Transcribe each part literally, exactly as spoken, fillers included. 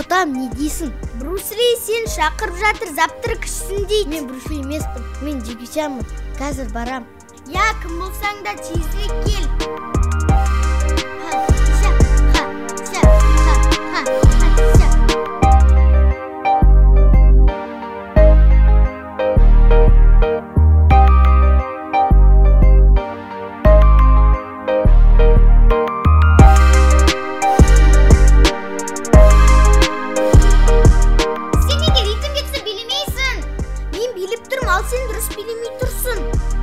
Тоқтам, не дейсің? Брус Ли сен шақырып жатыр, заптыр кішсін дейді. Мен Брус Ли емеспін, мен Джеки Чанмын. Қазір барам. Я, кім болсаң да тезірек кел. Ал сен дұрыс билемей тұрсың.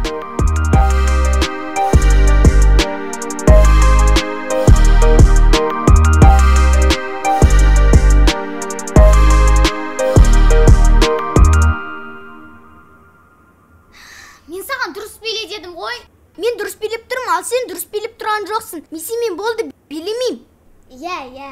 Мен саған дұрыс биле дедім ғой. Мен дұрыс билеп тұрмын, ал сен дұрыс билеп тұрған жоқсың. Мен болды, билемеймін. Иә, иә.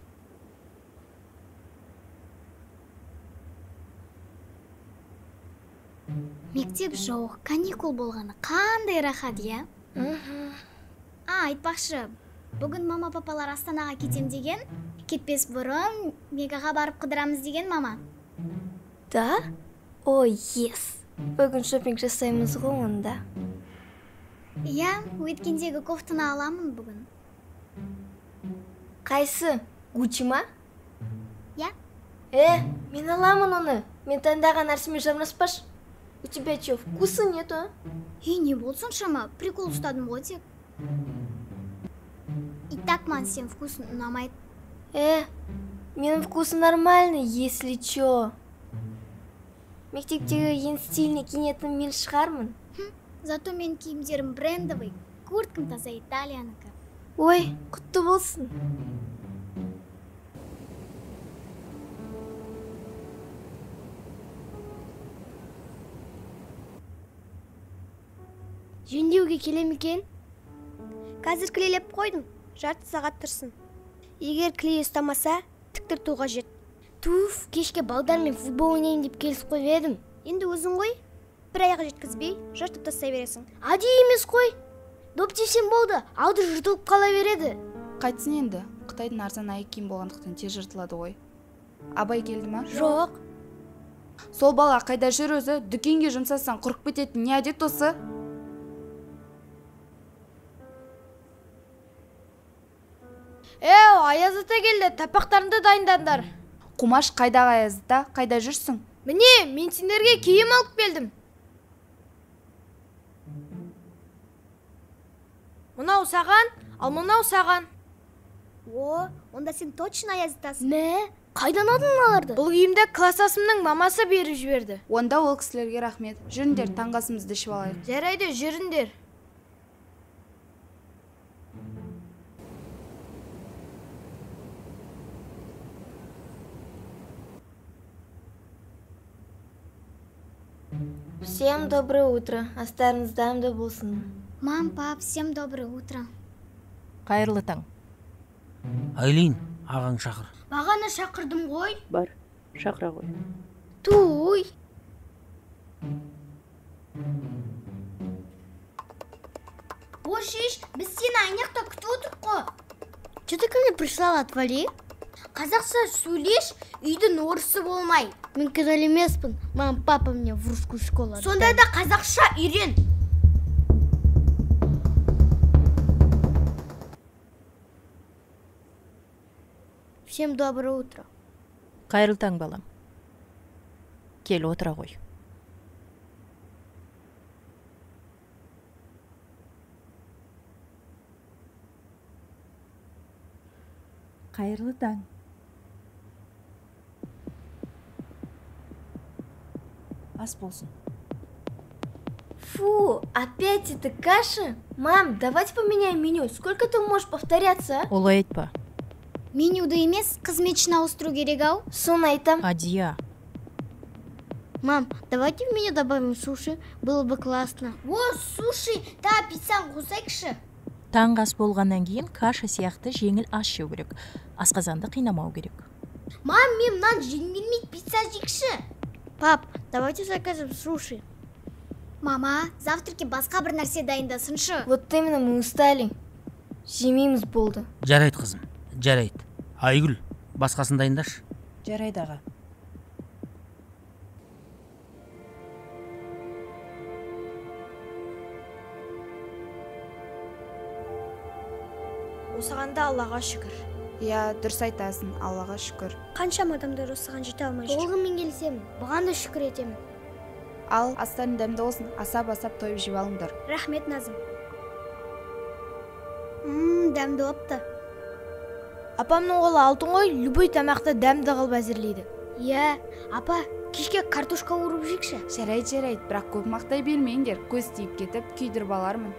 Мектеп жоқ, каникул болғаны қандай рахат, иә? А, айтпақшы, бүгін мама папалар Астанаға кетем деген, кетпес бұрын Мегаға барып қыдырамыз деген мама. Да? О, ес. Бүгін шопинг жасаймыз ғой онда. Иә, өткендегі кофтаны аламын бүгін. Қайсы? Гуччи ма? Иә. Э, мен аламын оны. Мен таңдаған нәрсемен жармаспаш. У тебя что, вкуса нету, а? И не болсын шама, прикол ұстадым ғой тек. И так ман сен вкусын ұнамайды. Э, менің вкусым нормальный, если чё. Мектептегі ең стильный киінетін мен шығармын. Зато мен киімдерім брендовый, курткам таза Италияныкі. Ой, құтты болсын. Жөндеуге келем екен? Қазір клейлеп қойдым, жарты сағат тұрсын. Егер клей ұстамаса, тіктірту қажет. Туф, кешке балдармен футбол ойнайын деп келіс қойып едім. Енді өзің ғой, бір аяға жеткізбей, жыртып тастай бересің. Ади емес қой. Доп тепсем болды, алды жыртылып қала береді. Қайтсын енді, Қытайдың арзан аяқ киім болғандықтан тез жыртылады ғой. Абай келді ма? Жоқ. Сол бала қайда жүр өзі, дүкенге жұмсасаң құрып кететін не әдет осы? Эу, Аяз ата келді, тапақтарыңды дайындандар. Қумаш қайдағы Аяз ата, қайда жүрсің? Міне, мен сендерге киім алып келдім. Мынау саған, ал мынау саған. О, онда сен точно Аяз атасың. Мә, қайдан алдың аларды? Бұл киімді классасымның мамасы беріп жіберді. Онда ол кісілерге рахмет. Жүріңдер, таңғасымызды ішіп алайық. Жарайды, жүріңдер. Всем доброе утро. Астарыңыз дәмді болсын. Мам, пап, всем доброе утро. Қайырлы таң. Айлин, ағаң шақыр. Бағана шақырдым ғой. Бар, шақыра ғой. Туй. Бошиш, біз сені айнақта күтіп отырып қой. Че ты ко мне пришла, отвали? Қазақша сөйлеш, үйдің орысы болмай. Мен кедел емеспін. Мам, папа мне в русскую школу. Сонда да қазақша үйрен. Всем доброе утро. Қайырлы таң, балам. Кел, отыра ғой. Қайырлы таң. Ас болсын. Фу, опять эта каша? Мам, давайте поменяем меню. Сколько ты можешь повторяться, а? Олай айтпа. Менюді емес, қызметшіні ауыстыру керек ау. Соны айтам. Адия. Мам, давайте в меню добавим суши. Было бы классно. О, суши, да, пиццаң қосайықшы. Таң ас болғаннан кейін каша сияқты жеңіл ас жеу керек. Асқазанды қинамау керек. Мам, мен мынан жеңілмейді, пицца жейікші. Пап, давайте закажем суши. Мама, завтраки басқа бір нәрсе дайындасыншы. Вот именно мы устали. Жемейміз болды. Жарайды қызым, жарайды. Айгүл, басқасын дайындашы. Жарайды аға. Осығанда Аллаға шүкір. Иә, дұрыс айтасың, Аллаға шүкір. Қаншама адамдар осыған жете алмай жүр. Толығымен келісемін, бұған да шүкір етемін. Ал, астарын дәмді болсын, асап-асап тойып жеп алыңдар. Рахмет, Назым. Ммм, дәмді болыпты. Апамның қолы алтын ғой, любой тамақты дәмді қылып әзірлейді. Иә, апа, кешке картошка орып жекші. Жарайды, жарайды, бірақ көп мақтай бермеңдер, көз тиіп кетіп, күйдіріп алармын.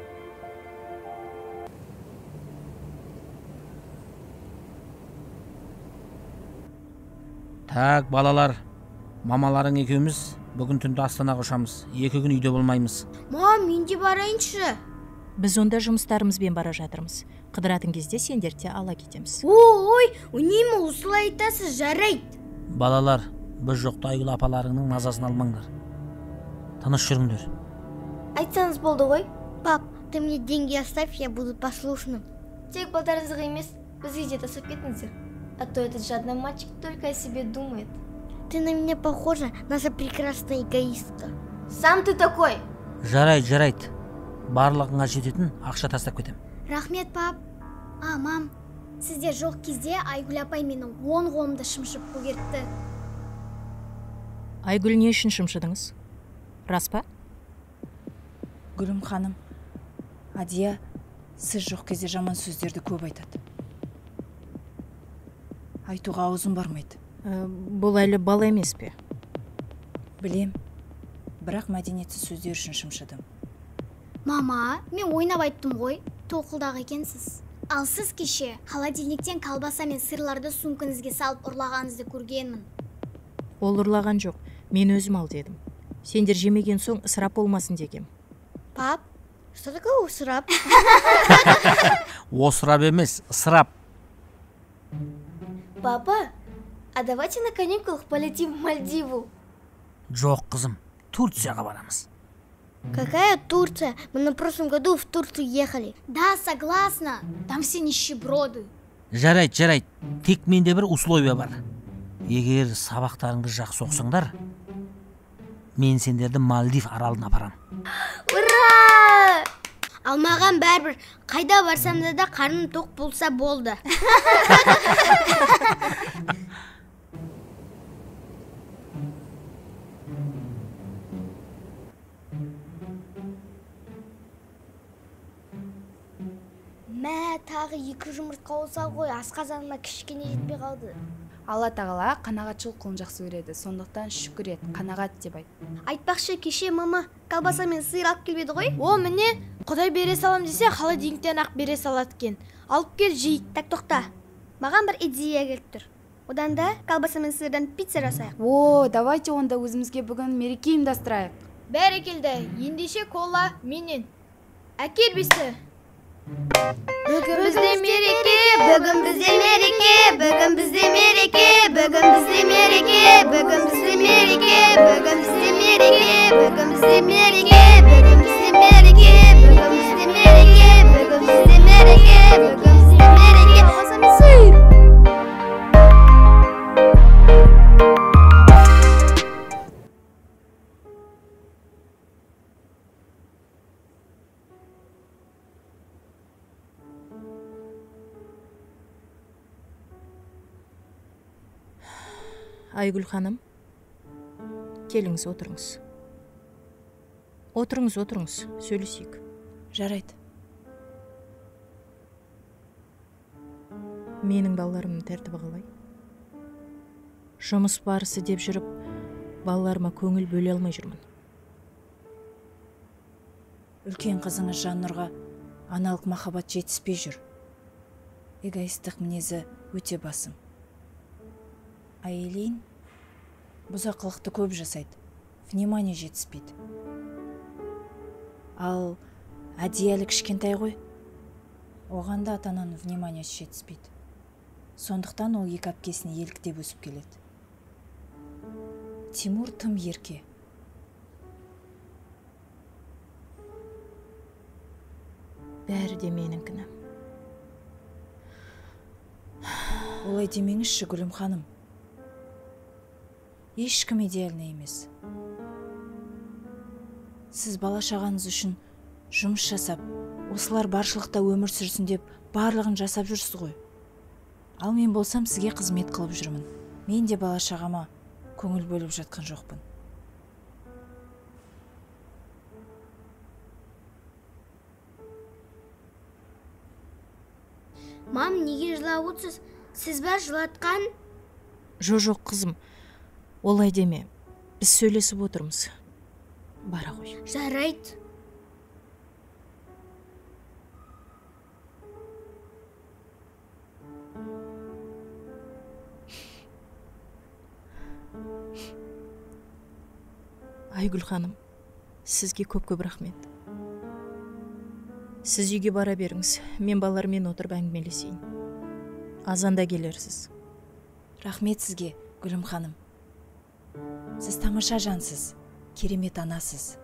Так, балалар, мамаларың екеуміз бүгін түнді Астанаға ұшамыз. Екі күн үйде болмаймыз. Мам, мен де барайыншы. Біз онда жұмыстарымызбен бара жатырмыз. Қыдыратын кезде сендер де ала кетеміз. Ой, үнемі осылай айтасыз, жарайды. Балалар, біз жоқта Айгүл апаларыңның мазасын алмаңдар. Тыныш жүріңдер. Айтсаңыз болды ғой. Пап, ты мне деньги оставь, я буду послушным. Тек балдарыңызға емес, бізге де тасып кетіңіздер. А то этот жадный мальчик только о себе думает. Ты на меня похожа, наша прекрасная эгоистка. Сам ты такой. Жарайды, жарайды. Барлығыңа жететін ақша тастап кетем. Рахмет, пап. А, мам, сізде жоқ кезде Айгүл апай менің он қолымды шымшып көгертті. Айгүл, не үшін шымшыдыңыз? Рас па? Гүлім ханым, Адия, сіз жоқ кезде жаман сөздерді көп айтады. Айтуға аузым бармайды. Ә, бұл әлі бала емес пе? Білем, бірақ мәдениетсіз сөздер үшін шымшыдым. Мама, мен ойнап айттым ғой, тоқылдағы екенсіз. Ал сіз кеше холодильниктен колбаса мен сырларды сумкаңызға салып ұрлағаныңызды көргенмін. Ол ұрлаған жоқ, мен өзім ал дедім. Сендер жемеген соң ысырап болмасын дегем. Пап, что такое ысырап? Осырап емес, ысырап. Папа, а давайте на каникулах полетим в Мальдиву. Жоқ, қызым, Турцияға барамыз. Какая Турция? Мы на прошлом году в Турцию ехали. Да, согласна. Там все нищеброды. Жарайды, жарайды. Тек менде бір условия бар. Егер сабақтарыңды жақсы оқысаңдар, мен сендерді Мальдив аралына апарам. Ура! Ал маған бәрібір, қайда барсам да қарным тоқ болса болды. Мә, тағы екі жұмыртқа болса ғой, асқазаныма кішкене жетпей қалды. Алла тағала қанағатшылық құлын жақсы көреді, сондықтан шүкір ет, қанағат деп айт. Айтпақшы, кеше мама колбаса мен сиыр алып келбеді ғой? О, міне, Құдай бере салам десе, холодильниктен ақ бере салады екен. Алып кел, жей. Так, тоқта. Маған бір идея келіп тұр. Одан да колбаса мен сиырдан пицца жасайық. О, давайте онда өзімізге бүгін мереке ұйымдастырайық. Бәрекелді, ендеше кола менен. Әкел бесті. Бүгін бізде мереке, бүгін бізде мереке, бүгін бізде мереке, бүгін бізде мереке, бүгін бізде мереке, бүгін бізде мереке, бүгін бізде мереке, бүгін бізде мереке, бүгін бізде мереке, бүгін бізде мереке, бүгін бізде мереке, колбаса мен сиыр. Айгүл ханым, келіңіз, отырыңыз. Отырыңыз, отырыңыз, сөйлесейік. Жарайды. Менің балаларымның тәртібі қалай? Жұмыс барысы деп жүріп, балаларыма көңіл бөле алмай жүрмін. Үлкен қызыңыз Жаннұрға аналық махаббат жетіспей жүр. Эгоистік мінезі өте басым. Айлин бұзақылықты көп жасайды, внимание жетіспейді. Ал әдиялі кішкентай ғой, оған да ата-ананың вниманиясы жетіспейді. Сондықтан ол екі әпкесіне еліктеп өсіп келеді. Тимур тым ерке. Бәрі де менің кінәм. Олай демеңізші, Гүлім ханым. ешкім идеальный емес. Сіз бала шағаңыз үшін жұмыс жасап, осылар баршылықта өмір сүрсін деп барлығын жасап жүрсіз ғой. Ал мен болсам сізге қызмет қылып жүрмін. Мен де бала шағама көңіл бөліп жатқан жоқпын. Мам, неге жылап отырсыз? Сіз бе жылатқан? Жо жоқ қызым, олай деме. Біз сөйлесіп отырмыз. Бара ғой. Жарайды. Айгүл ханым, сізге көп-көп рахмет. Сіз үйге бара беріңіз, мен балалармен отырып әңгімелесейін. Азанда келерсіз. Рахмет сізге, Гүлім ханым. Сіз тамаша жансыз, керемет анасыз.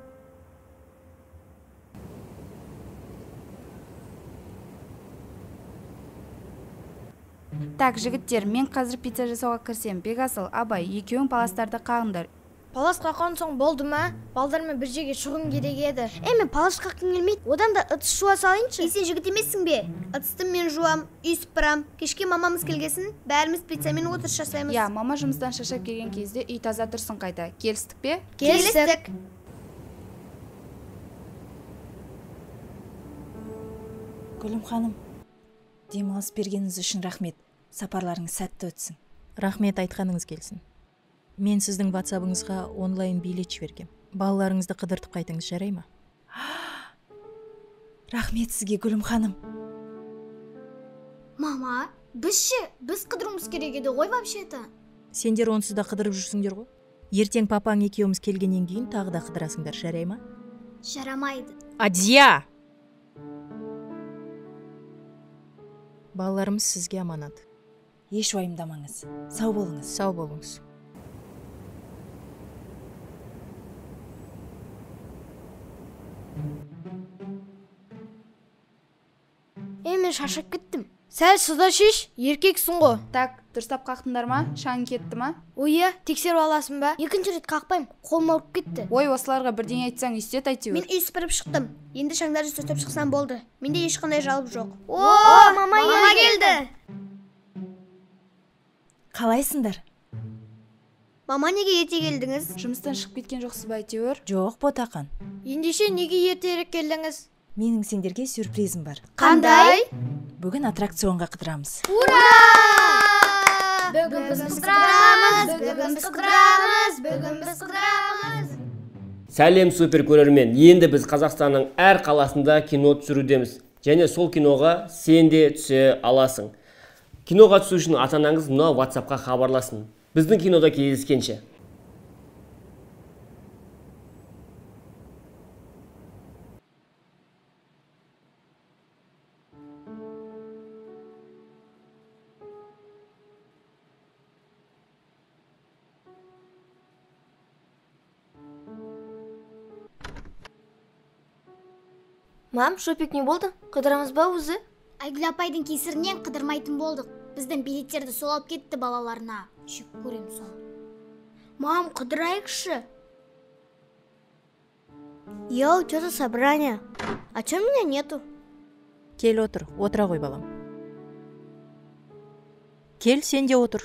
Так, жігіттер, мен қазір пицца жасауға кірсем. Бекасыл, Абай, екеуің паластарды қағыңдар. Палас қаққан соң болды ма? Балдармен бір жерге шығын керек еді. Эми палаш қаққың келмейді. Одан да ыдыс жуа салайыншы. Сен жігіт емессің бе? Ыдысты мен жуам, үй сыпырам. Кешке мамамыз келгесін, бәріміз пиццамен отырыс жасаймыз. Я, мама жұмыстан шаршап келген кезде үй таза тұрсын қайта. Келістік пе? Келістік. Гүлім ханым, демалыс бергеніңіз үшін рахмет. Сапарларыңыз сәтті өтсін. Рахмет, айтқаныңыз келсін. Мен сіздің ватсабыңызға онлайн билет жібергем. Балаларыңызды қыдыртып қайтыңыз, жарай ма? Рахмет сізге, Гүлім ханым. Мама, біз ше, біз қыдыруымыз керек еді ғой вообще-то. Сендер онсыз да қыдырып жүрсіңдер ғой. Ертең папаң екеуміз келгеннен кейін тағы да қыдырасыңдар, жарай ма? Жарамайды. Адия! Балаларымыз сізге аманат. Еш уайымдамаңыз. Сау болыңыз. Сау болыңыз. Е, мен шаршап кеттім. Сәл суда шеш, еркексің ғой. Так, дұрыстап қақтыңдар ма? Шаң кетті ма? Ойы, тексеріп аласың ба? Екінші рет қақпайым, қолым ауырып кетті. Ой, осыларға бірдеңе айтсаң, істет әйтеуір. Мен үй сыпырып шықтым. Енді шаңдарды сөтіп шықсам болды. Менде ешқандай жалып жоқ. О, мама келді. Қалайсыңдар? Мама, неге ерте келдіңіз? Жұмыстан шығып кеткен жоқсыз ба әйтеуір? Жоқ, Ботақан. Ендеше неге ертерек келдіңіз? Менің сендерге сюрпризім бар. Қандай? Бүгін аттракционға қыдырамыз. Ура! Бүгін біз қыдырамыз, бүгін біз қыдырамыз, бүгін біз қыдырамыз. Сәлем супер көрермен. Енді біз Қазақстанның әр қаласында кино түсірудеміз. Және сол киноға сен де түсе аласың. Киноға түсу үшін ата-анаңыз мына WhatsApp-қа хабарласын. Біздің кинода кездескенше. Мам, шопик не болды? Қыдырамыз ба өзі? Айгүл апайдың кесірінен қыдырмайтын болдық. Біздің билеттерді сол алып кетті балаларына. Шүк көрем соң. Мам, қыдырайықшы. Йоу, что-то собрание. А чё меня нету? Кел отыр, отыра ғой балам. Кел, сен де отыр.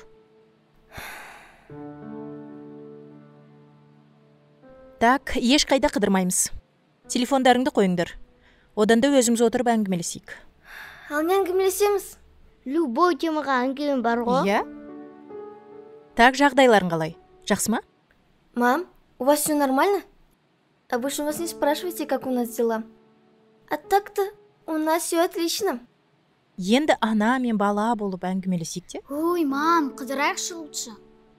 Так, еш қайда қыдырмаймыз. Телефондарыңды қойыңдар. Одан да өзіміз отырып әңгімелесейік. Ал не әңгімелесеміз? Любой темаға әңгіме бар ғой. Иә? Так, жағдайларың қалай? Жақсы ма? Мам, у вас все нормально? Обычно вас не спрашивайте, как у нас дела. А так-то у нас все отлично. Енді ана мен бала болып әңгімелесейік те? Ой, мам, қыдырайықшы лучше.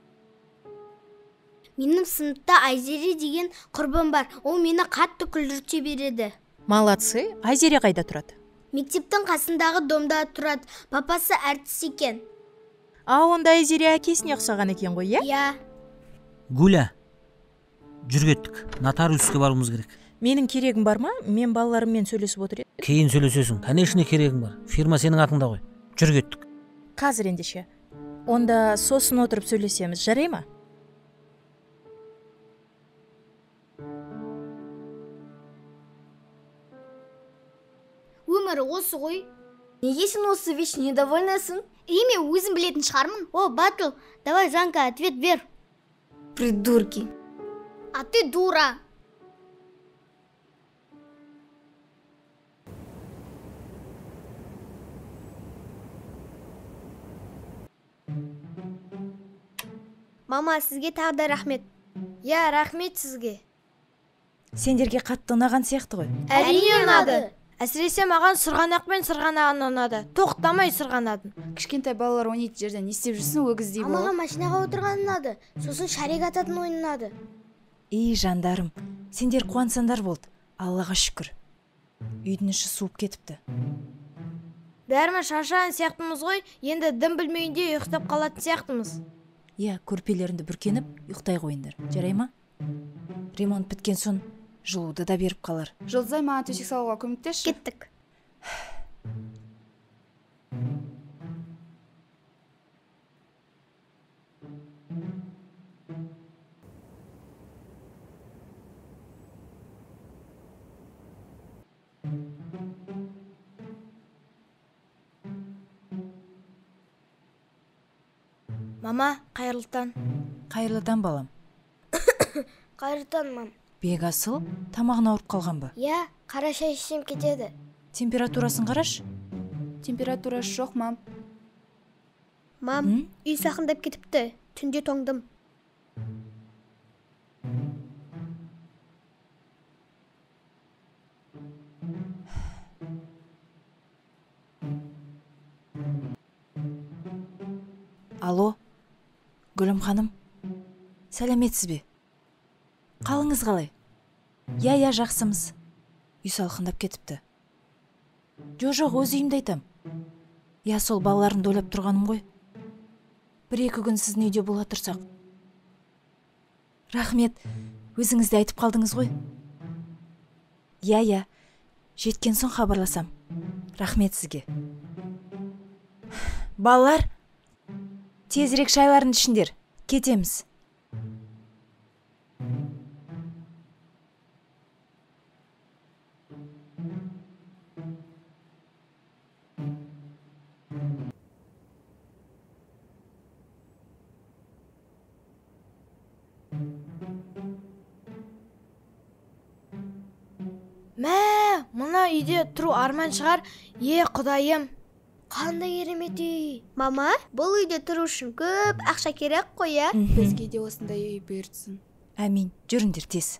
Менің сыныпта Айзере деген құрбым бар. Ол мені қатты күлдірте береді. Молодцы, Айзере қайда тұрады? Мектептің қасындағы домда тұрады. Папасы әртіс екен. А, онда Айзере әкесіне ұқсаған екен ғой, иә? Иә. Гуля, жүргеттік. Нотариуске баруымыз керек. Менің керегім бар ма? Мен балаларыммен сөйлесіп отыр едім. Кейін сөйлесесің. Конечно, керегің бар. Фирма сенің атыңда ғой. Жүргеттік. Қазір ендеше. Онда сосын отырып сөйлесеміз, жарай ма? өмірі осы ғой. Неге сен осы вечно недовольнасың? Еме өзім білетін шығармын. О, Батыл, давай Жанка ответ бер. Придурки. А ты дура. Мама, сізге тағы да рахмет. Я, рахмет сізге. Сендерге қатты ұнаған сияқты ғой. Әрине ұнады. Әсіресе маған сырғанақ пен сырғанаған ұнады. Тоқтамай сырғанадым. Кішкентай балалар ойнайтын жерде не істеп жүрсің, өгіздей Мамаға болып? машинаға отырған ұнады. Сосын шарик ататын ойын ұнады. Ей жандарым, сендер қуансаңдар болды. Аллаға шүкір. Үйдің іші суып кетіпті. Бәріміз шаршаған сияқтымыз ғой, енді дым білмейінде ұйықтап қалатын сияқтымыз. Иә, көрпелеріңді бүркеніп, ұйықтай қойыңдар. Жарай ма? Ремонт біткен соң жылуды да беріп қалар. Жұлдызай, маған төсек салуға көмектесші. Кеттік. Мама, қайырлы таң. Қайырлы таң, балам. Қайырлы таң, мам. Бек асыл, тамағын ауырып қалған ба? Я, қара шай ішсем кетеді. Температурасын қараш. Температурасы жоқ, мам. Мам, үй сақындап кетіпті. Түнде тоңдым. Алло, Гүлім ханым, сәлеметсіз бе? Қалыңыз қалай? Я, я, жақсымыз. Үй салқындап кетіпті. Жо, жоқ, өз үйімді айтам. Я, сол балаларымды ойлап тұрғаным ғой. Бір-екі күн сіздің үйде бола тұрсақ. Рахмет, өзіңізді айтып қалдыңыз ғой. Я, я, жеткен соң хабарласам. Рахмет сізге. Балалар, тезірек шайларын ішіндер. Кетеміз. Мә, мына үйде тұру арман шығар. Е, құдайым. Қандай керемет үй. Мама, бұл үйде тұру үшін көп ақша керек қой, ә? Бізге де осындай үй бұйыртсын. Әмин, жүріңдер тез.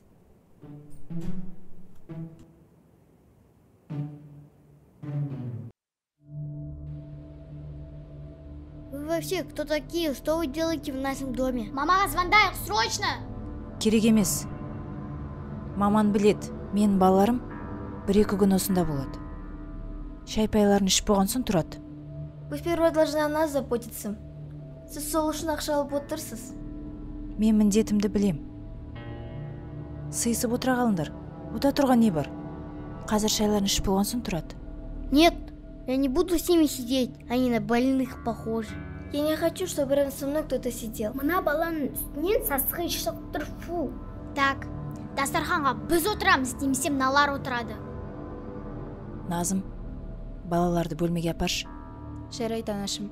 Вы вообще кто такие? Что вы делаете в нашем доме? Мамаға звондайық, срочно! Керек емес. Маман білет, мен балаларым бір-екі күн осында болады. Шай-пайларын ішіп болған соң тұрады. Вы сперва должны о нас заботиться. Сіз сол үшін ақша алып отырсыз. Мен міндетімді білем. Сыйысып отыра қалыңдар. Ода тұрған не бар? Қазір шайларын ішіп болған соң тұрады. Нет, я не буду с ними сидеть. Они на больных похожи. Я не хочу, чтобы рядом со мной кто-то сидел. Мына баланың үстінен сасығы шығып тұр, фу. Так, дастарханға біз отырамыз, немесе мыналар отырады. Назым, балаларды бөлмеге апаршы. Жарайды, анашым.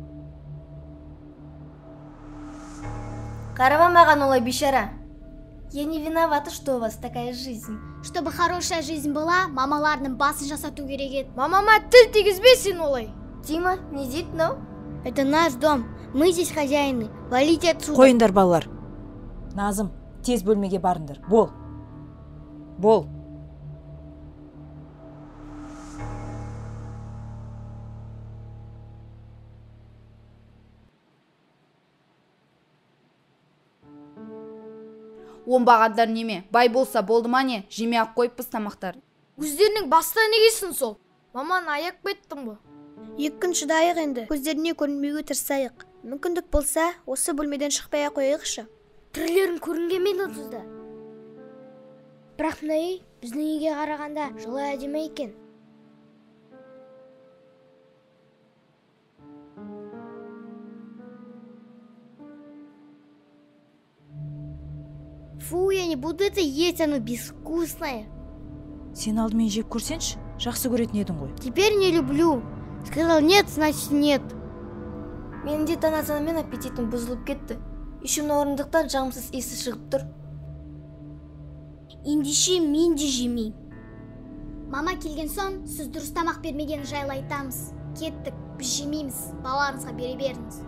Қарама маған олай, бейшара. Я не виновата, что у вас такая жизнь. Чтобы хорошая жизнь была, мамалардың басын жасату керек еді. Мамама тіл тигізбе сен олай. Дима, не дейт мынау? Это наш дом. Мы здесь хозяины. Валите отсюда. Қойындар, балалар. Назым, тез бөлмеге барыңдар. Бол. Бол. Оңбағандар неме? Бай болса болды ма не? Жеме ақ қойыппыз тамақтар. Өздерінің баста негесін сол. Маман аяқ беттім бұ. Екі күн шыдайық енді. Көздеріне көрінбеуге тырысайық. Мүмкіндік болса, осы бөлмеден шықпай қойайықшы. Түрлерін көрінгенмен отызда. Бірақ мына үй біздің үйге қарағанда жылы әдемі екен. Фу, я не буду это есть, оно безвкусное. Сен алдымен жеп көрсенші, жақсы көретін едің ғой. Теперь не люблю. Сказал нет, значит нет. Менің де таң азанымен аппетитім бұзылып кетті. Үйшімнің орындықтан жағымсыз иісі шығып тұр. Ендеше мен де жемеймін. Мама келген соң сіз дұрыс тамақ бермеген жайлы айтамыз. Кеттік, біз жемейміз, балаларыңызға бере беріңіз.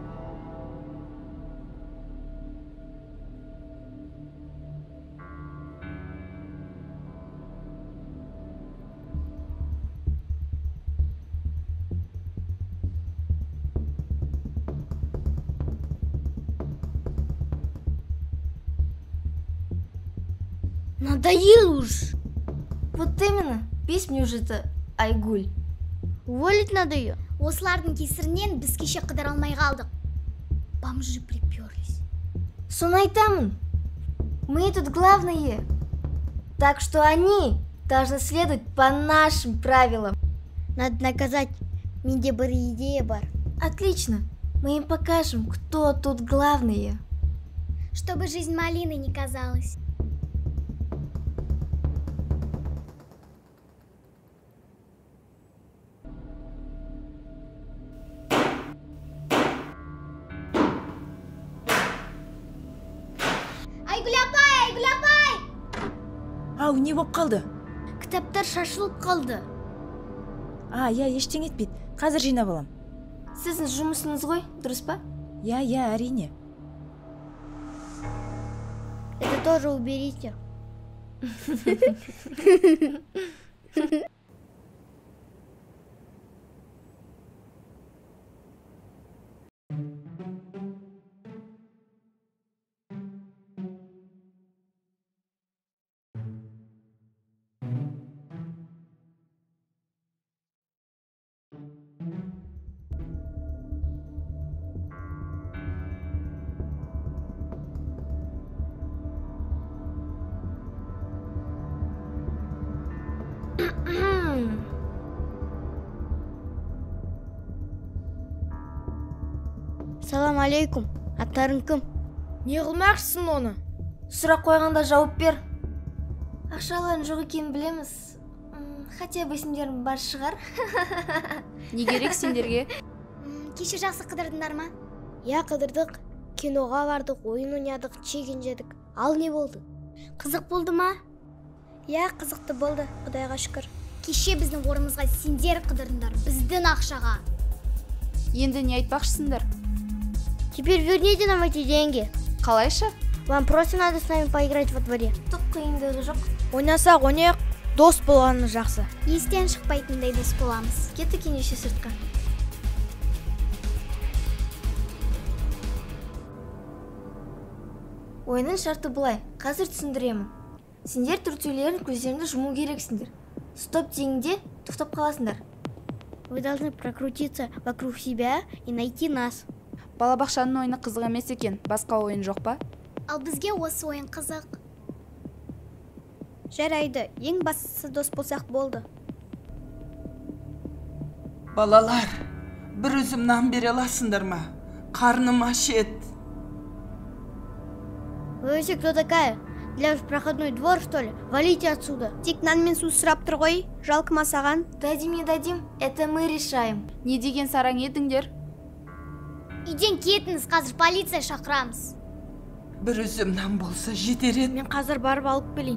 Надоел уж. Вот именно, бес мне уже это, Айгуль. Уволить надо ее. Осылардың кесірінен біз кеше қыдыра алмай қалдық. Бомжи приперлись. Соны айтамын. Мы тут главные. Так что они должны следовать по нашим правилам. Надо наказать. Менде бір идея бар. Отлично. Мы им покажем, кто тут главные. Чтобы жизнь малиной не казалась. Айгүл апай, Айгүл апай! Ау, не болып қалды? Кітаптар шашылып қалды. А, я, ештеңе етпейді. Қазір жинап алам. Сіздің жұмысыңыз ғой, дұрыс па? Я, я, әрине. Это тоже уберите. Салам алейкум. Аттарың кім? Не қылмақшысың оны? Сұрақ қойғанда жауап бер. Ақшаларың жоқ екенін білеміз. Хотя бы есімдерің бар шығар. Не керек сендерге? Кеше жақсы қыдырдыңдар ма? Я, қыдырдық. Киноға бардық, ойын ойнадық, чегін жедік. Ал не болды? Қызық болды ма? Я, қызықты болды, Құдайға шүкір. Кеше біздің орнымызға сендер қыдырдыңдар, біздің ақшаға. Енді не айтпақшысыңдар? Теперь верните нам эти деньги. Қалайша? Вам просто надо с нами поиграть во дворе. Түк қиындығы жоқ. Ойнасақ, ойнайық, дос болғаны жақсы. Естен шықпайтындай дос боламыз. Кеттік ендеше сыртқа. Ойынның шарты былай, қазір түсіндіремін. Сендер түртулерін көздеріңді жұму керексіңдер. Стоп дегенде тоқтап қаласыңдар. Вы должны прокрутиться вокруг себя и найти нас. Балабақшаның ойыны қызық емес екен, басқа ойын жоқ па? Ал бізге осы ойын қызық. Жарайды, ең бастысы дос болсақ болды. Балалар, бір үзім нан бере аласыңдар ма? Қарным ашет. Вы вообще кто такая? Для вас проходной двор, что ли? Валите отсюда. Тек нан мен су сұрап тұр ғой, жалко ма саған? Дадим не дадим, это мы решаем. Не деген сараң едіңдер? Үйден кетіңіз, қазір полиция шақырамыз. Бір үзім нан болса жетер еді. Мен қазір барып алып келейін.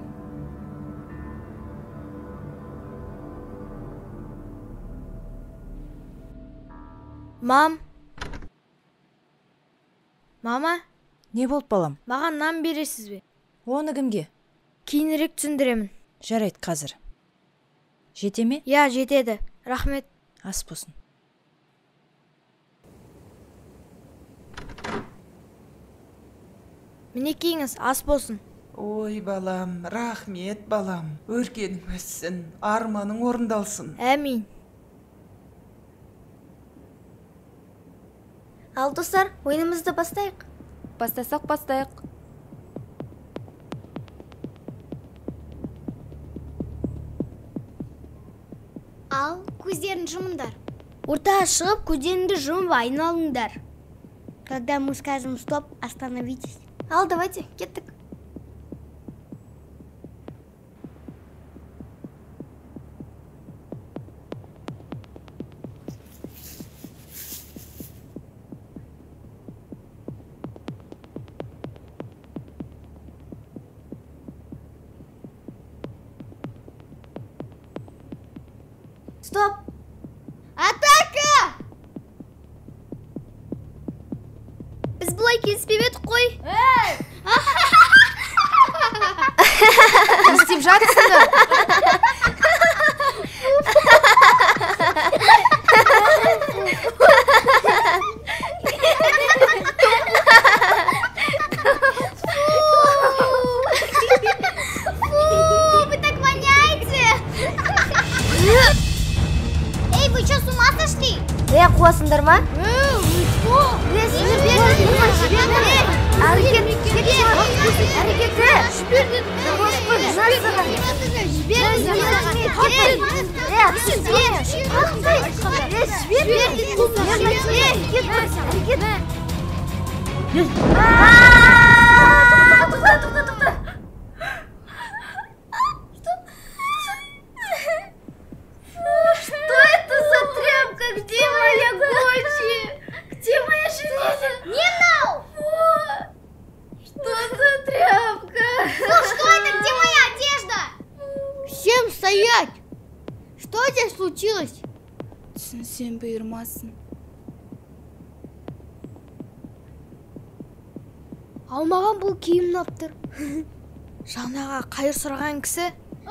Мам. Мама, Не болып балам? маған нан бересіз бе? Оны кімге? Кейінірек түсіндіремін. Жарайды қазір. Жете ме? Я, жетеді. Рахмет. Ас болсын. Мінекейіңіз ас болсын. Ой балам, рахмет балам. Өркенің өссін, арманың орындалсын. Әмин. Ал достар, ойынымызды бастайық. Бастасақ бастайық. Ал көздерін жұмыңдар. Ортаға шығып, көздеріңді жұмып айналыңдар. Когда мы скажем стоп, остановитесь. Ал, давайте, кеттік. стоп. Атака! Біз бұлай келіспеп едік қой. Не істеп жатырсыңдар? Фу, вы так воняете! Эй, вы что, с ума сошли? Е, қуасыңдар ма? Что это за тряпка? Где моя Гочи? Где моя жилетка? Не нау! Что за тряпка? Ну что это? Где моя одежда? Всем стоять! Что здесь случилось? Түсінсем бұйырмасын. Ал маған бұл киім ұнап тұр. Жаңаға қайыр сұраған кісі.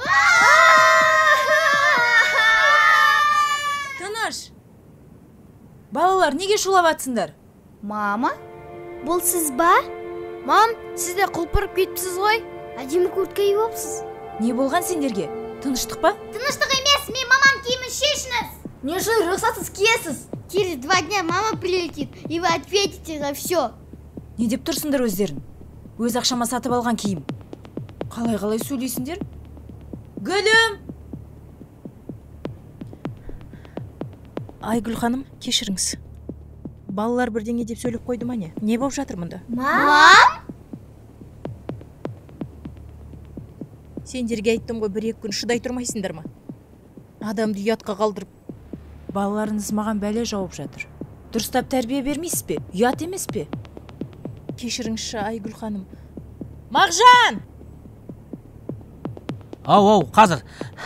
Тыныш! Балалар, неге шулап атсыңдар? Мама? Бұл сіз ба? Мам, сіз де құлпырып кетіпсіз ғой. Әдемі куртка киіп алыпсыз. Не болған сендерге? Тыныштық па? Тыныштық емес, мен мамам киімін шешіңіз. Не үшін рұқсатсыз киесіз? Через два дня мама прилетит, и вы ответите за все. Не деп тұрсыңдар өздерін? Өз ақшама сатып алған киім. Қалай-қалай сөйлейсіңдер? Гүлім! Айгүл ханым, кешіріңіз. Балалар бірдеңе деп сөйлеп қойды ма не? Не болып жатыр мұнда? Мам? Сендерге айттым ғой, бір-екі күн шыдай тұрмайсыңдар ма? Адамды ұятқа қалдырып. Балаларыңыз маған бәле жауып жатыр. Дұрыстап тәрбие бермейсіз бе? Ұят емес пе? Кешіріңізші, Айгүл ханым. Мағжан! Ау, ау, қазір.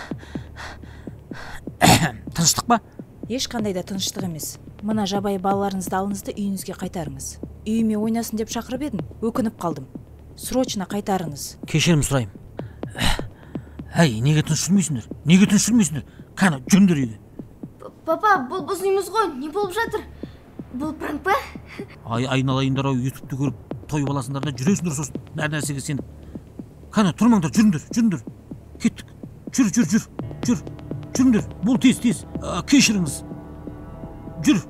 Тыныштық па? Ешқандай да тыныштық емес. Мына жабайы балаларыңызды алыңызды үйіңізге қайтарыңыз. Үйіме ойнасын деп шақырып едім, өкініп қалдым. Срочно қайтарыңыз. Кешірім сұрайым. Әй, неге тыныш жүрмейсіңдер? Неге тыныш жүрмейсіңдер? Қане, жүріңдер үйге. Папа, бұл біз үйіміз ғой, не болып жатыр? Бұл пранк па? Ай, айналайындар ау, ютубты көріп, тойып аласыңдар да жүресіңдер сосын, бәр нәрсеге сеніп. Қане, тұрмаңдар, жүріңдер, жүріңдер. Кеттік. Жүр, жүр, жүр, жүр. Жүріңдер, бұл тез, тез. Кешіріңіз. Жүр.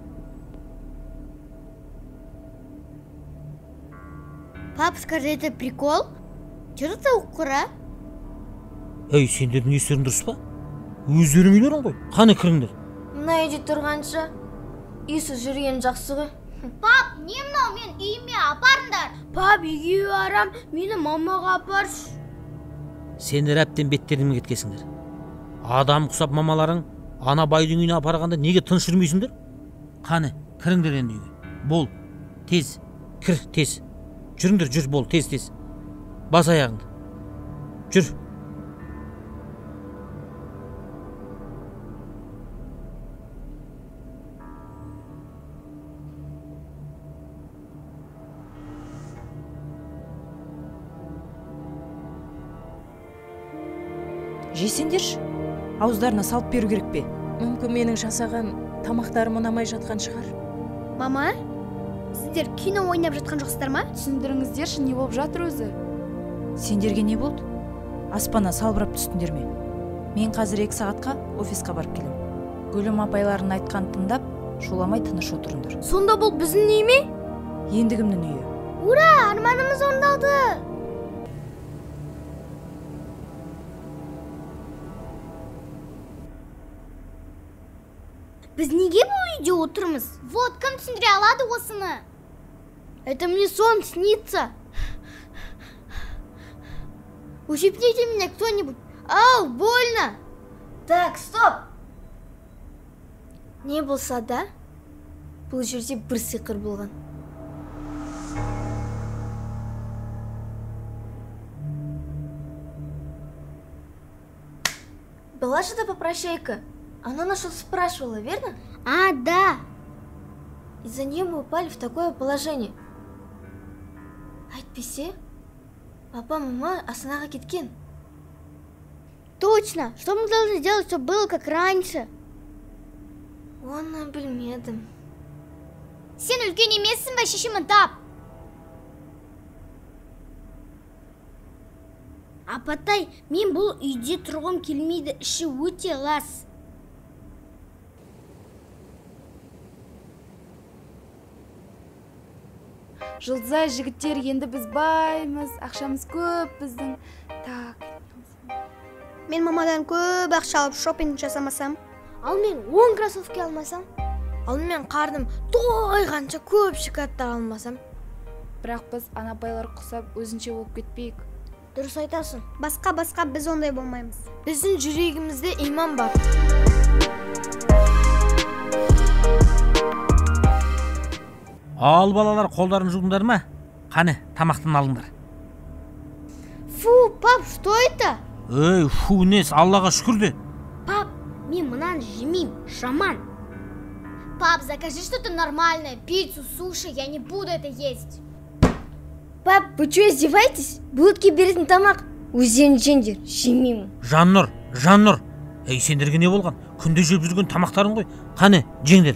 Пап, скажи, это прикол? Что ты укура? Ей, сендердің естерің дұрыс па? Өздерің үйлерің ғой. Қане, кіріңдер. Мына үйде тұрғанша үйсіз жүрген жақсы ғой. Пап, не мынау, мен үйіме апарыңдар. Пап, үйге барам, мені мамаға апаршы. Сендер әптен беттеріңе кеткесіңдер. Адам құсап мамаларың ана байдың үйіне апарғанда неге тыныш жүрмейсіңдер? Қане, кіріңдер енді үйге. Бол, тез, кір, тез. Жүріңдер, жүр, бол, тез, тез. Бас аяғыңды. Жүр. Жесеңдерші, ауыздарына салып беру керек пе? Мүмкін менің жасаған тамақтарым ұнамай жатқан шығар. Мама, сіздер кино ойнап жатқан жоқсыздар ма? Түсіндіріңіздерші, не болып жатыр өзі? Сендерге не болды? Аспаннан салбырап түстіңдер ме? Мен қазір екі сағатқа офисқа барып келем. Гүлім апайларын айтқан тыңдап, шуламай тыныш отырыңдар. Сонда бұл біздің үй ме? Ендігімнің үйі. Ура, арманымыз орындалды. Біз неге бұл үйде отырмыз? Вот, кім түсіндіре алады осыны? Это мне сон снится. Ущипните меня кто-нибудь. Ау, больно. Так, стоп. Не болса да, бұл жерде бір сиқыр болған. Давай же попрощайка. Она нас что-то спрашивала, верно? А, да. Из-за нее мы упали в такое положение. Айтпесе, папа, мама Астанаға кеткен. Точно. Что мы должны сделать, чтобы было как раньше? Оны білмедім. Сен үлкен емессің ба, шешімін тап. Апатай, мен бұл үйде тұрғым келмейді, іші өте лас. Жұлдызай, жігіттер, енді біз баймыз, ақшамыз көп біздің. Так. Мен мамадан көп ақша алып шопинг жасамасам, Ал мен он кроссовки алмасам? ал мен қарным тойғанша көп шоколадтар алмасам. Бірақ біз анабайлар құсап өзінше болып кетпейік. Дұрыс айтасың. Басқа-басқа біз ондай болмаймыз. Біздің жүрегімізде иман бар. Ал балалар, қолдарын жудыңдар ма? Қане, тамақтан алыңдар. Фу, пап, что это? Эй, фу, нес, Аллаға шүкір де. Пап, мен мынаны жемеймін, жаман. Пап, закажи что-то нормальное, пиццу, суши, я не буду это есть. Пап, вы что, издеваетесь? Булатке беретін тамақ. Өздерін жеңдер, жемеймін. Жаннұр, Жаннұр. Ей, сендерге не болған? Күнде жеп жүрген тамақтарың ғой. Қане, жеңдер.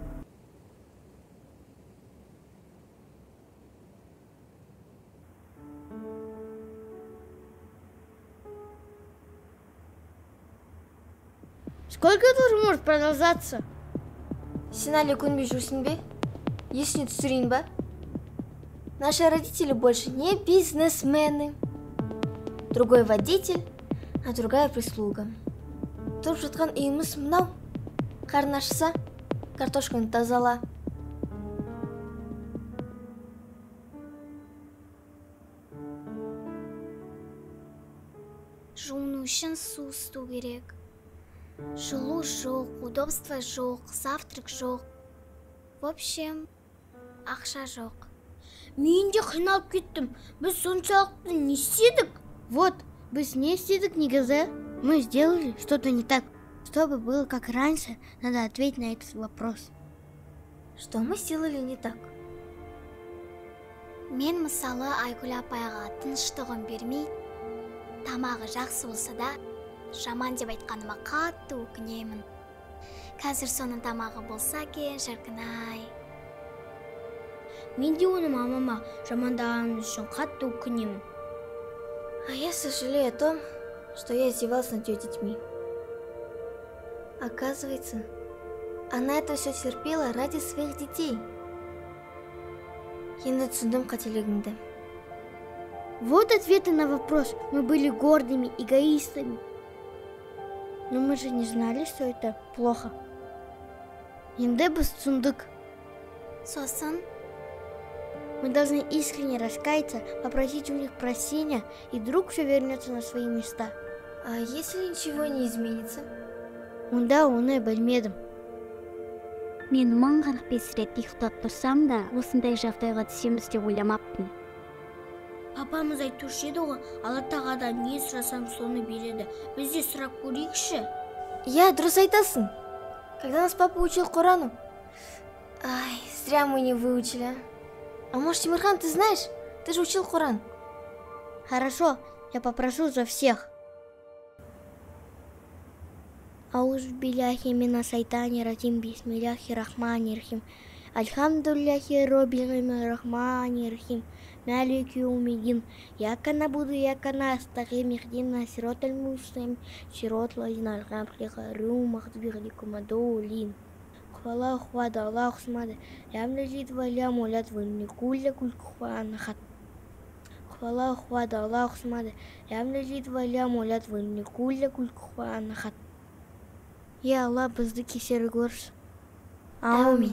Сколько это может продолжаться? Сен әлі көнбей жүрсің бе? Есіне түсірейін ба? Наши родители больше не бизнесмены. Другой водитель, а другая прислуга. Тұрып жатқан үйіміз мынау. Қарын ашса, картошканы тазала. Жуыну үшін су ысту керек. Жылу жоқ, удобство жоқ, завтрак жоқ. В общем, ақша жоқ. Мен де қиналып кеттім. Біз соншалықты не істедік? Вот, біз не істедік негізі? Мы сделали что-то не так. Чтобы было как раньше, надо ответить на этот вопрос. Что мы сделали не так? Мен мысалы Айгүл апайға тыныштығын бермей, тамағы жақсы болса да, жаман деп айтқаныма қатты өкінемін. Қазір соның тамағы болса ке, шіркін-ай. Мен де оны мамама жамандағаным үшін қатты өкінемін. А я сожалею о том, что я издевалась над ее детьми. Оказывается, она это все терпела ради своих детей. Енді түсіндім қателігімді. Вот ответы на вопрос. Мы были гордыми, эгоистами. Но мы же не знали, что это плохо. Енді біз түсіндік. Сосын, мы должны искренне раскаяться, попросить у них прощения, и вдруг все вернется на свои места. А если ничего не изменится? Онда оны білмедім. Мен мың қырық бес рет ұйықтап тұрсам да, осындай жағдайға түсеміз деп ойламаппын. Папамыз айтушы еді ғой, Алла тағаладан не сұрасам соны береді. Біз де сұрап көрейікші. Я, дұрыс айтасың. Когда нас папа учил Корану? Ай, зря мы не выучили. А может, Тимирхан, ты знаешь? Ты же учил Коран. Хорошо, я попрошу за всех. Ауз билляхи мина сайтани ратим бисмилляхи рахмани рахим. Альхамдулляхи роббил рахмани рахим. Малики умидин. Яка набуду, яка настахим, ихдина сирот аль-муслим, сирот лазина аль-гамхлиха, румах двигликум адоулин. Хвала хвада Аллаху смада. Лям лежит валям улят вальникуля кулькхванахат. Хвала хвада Аллаху смада. Лям лежит валям улят вальникуля кулькхванахат. Я Аллах бізді кешірі көрсін. Аумин.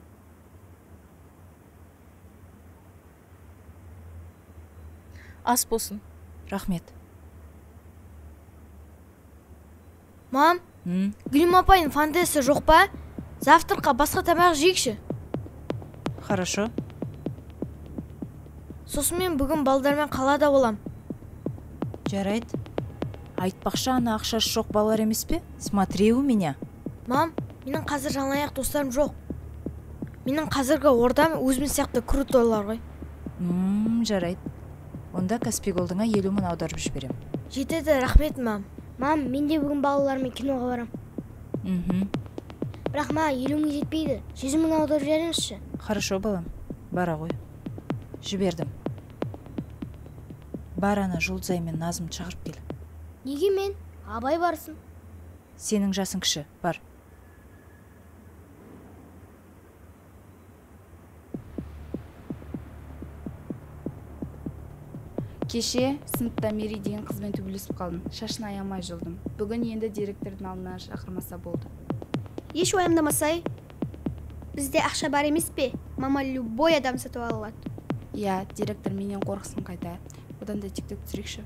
Ас болсын. Рахмет. Мам, Гүлім апайын фантазиясы жоқ па? Завтраққа басқа тамақ жейікші. Хорошо. Сосын мен бүгін балдармен қалада болам. Жарайды. Айтпақшы, ана ақшасы жоқ балалар емес пе? Смотри у меня. Мам, менің қазір жалаңаяқ достарым жоқ. Менің қазіргі ордам өзіміз сияқты крутойлар ғой. Мм, жарайды. Онда Каспий Голдыңа елу мың аударып жіберем. Жетеді, рахмет, мам. Мам, мен де бүгін балалармен киноға барам. Мхм. Бірақ ма, елу мың жетпейді. жүз мың аударып жіберіңізші. Хорошо, балам. Бара ғой. Жібердім. Бар ана Жұлдызай мен Назым шақырып кел. Неге мен? Абай барсын. Сенің жасың кіші, бар. Кеше сыныпта Мери деген қызбен төбелесіп қалдым. Шашын аямай жылдым. Бүгін енді директордың алдына шақырмаса болды. Еш уайымдамасай. Бізде ақша бар емес пе? Мама любой адам сатып ала алады. Иә, директор менен қорқсын қайта. Одан да тикток түсірейікші.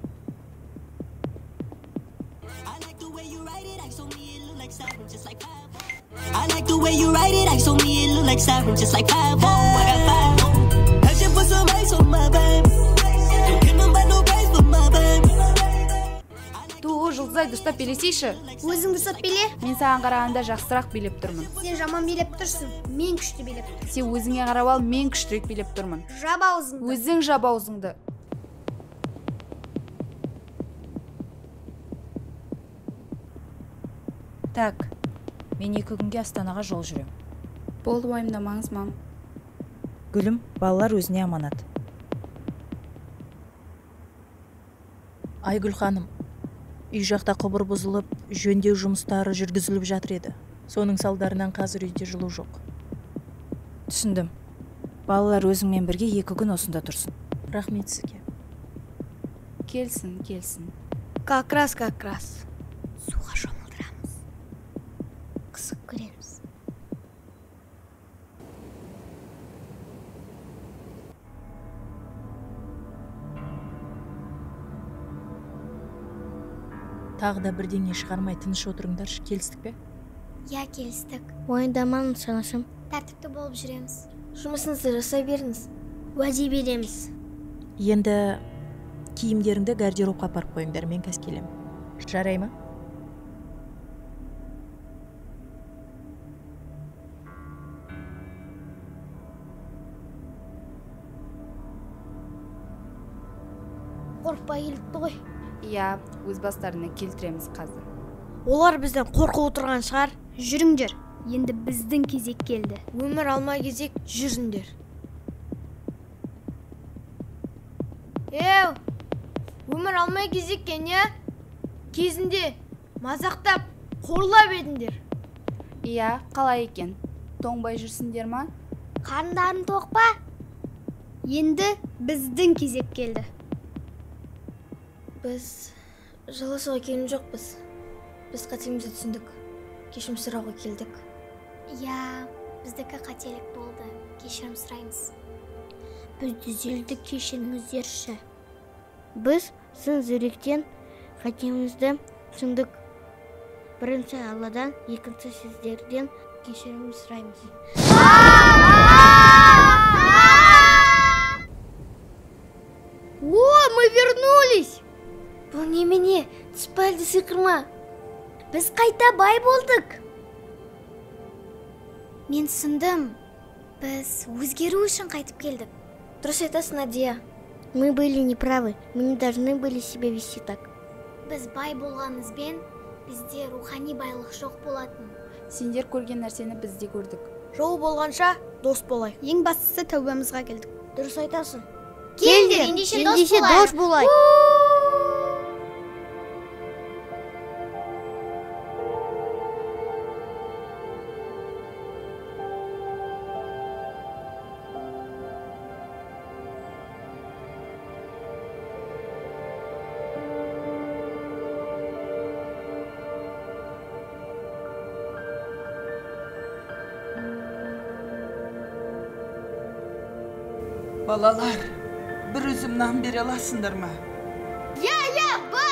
I like the way you write it, I so me it look like siren, just like five oh, I got five oh. I should put some ice on my babe. Don't give nobody no price for my babe. Ту, Жұлдызай, дұрыстап билесейші. Өзің дұрыстап биле. Мен саған қарағанда жақсырақ билеп тұрмын. Сен жаман билеп тұрсың, мен күшті билеп тұрмын. Сен өзіңе қарап ал, мен күштірек билеп тұрмын. Жаба аузыңды. Өзің жаба аузыңды. Так, мен екі күнге Астанаға жол жүрем. Болды, уайымдамаңыз, мам. Гүлім, балалар өзіне аманат. Айгүл ханым, үй жақта құбыр бұзылып, жөндеу жұмыстары жүргізіліп жатыр еді. Соның салдарынан қазір үйде жылу жоқ. Түсіндім. Балалар өзіңмен бірге екі күн осында тұрсын. Рахмет сізге. Келсін, келсін. Как раз, как раз. Суға шомылдырамыз. Қысып көреміз. Тағы да бірдеңе шығармай тыныш отырыңдаршы, келістік пе? Я, келістік. Уайымдамаңыз, санашым. Тәртіпті болып жүреміз. Жұмысыңызды жасай беріңіз. Уәде береміз. Енді киімдеріңді гардеробқа апарып қойыңдар, мен қазір келем. Жарай ма? Қорықпай келіпті ғой. Иә, өз бастарына келтіреміз қазір. Олар бізден қорқып отырған шығар. Жүріңдер. Енді біздің кезек келді. Өмір алма кезек жүріңдер. Еу, өмір алмай кезеккен, я? Кезінде мазақтап, қорлап едіңдер. Иә, қалай екен? Тоңбай жүрсіңдер ма? Қарындарын тоқ па? Енді біздің кезек келді. Біз жыласуға келген жоқпыз. Біз қатемізді түсіндік. Кешірім сұрауға келдік. Я, біздікі қателік болды. Кешірім сұраймыз. Біз түзелдік, кешіріңіздерші. Біз сын жүректен қатемізді түсіндік. Бірінші Алладан, екінші сіздерден кешірім сұраймыз. О, мы вернулись! Бұл немене? Түспәлді сиқырма. Біз қайта бай болдық. Мен түсіндім. Біз өзгеру үшін қайтып келдік. Дұрыс айтасың, Надия. Мы были неправы. Мы не должны были себя вести так. Біз бай болғанымызбен, бізде рухани байлық жоқ болатын. Сендер көрген нәрсені біз де көрдік. Жол болғанша дос болайық. Ең бастысы тәубамызға келдік. Дұрыс айтасың. Келдер, ендеше дос болайық. Балалар, бір үзім нан бере аласыңдар ма? Я, я, бар!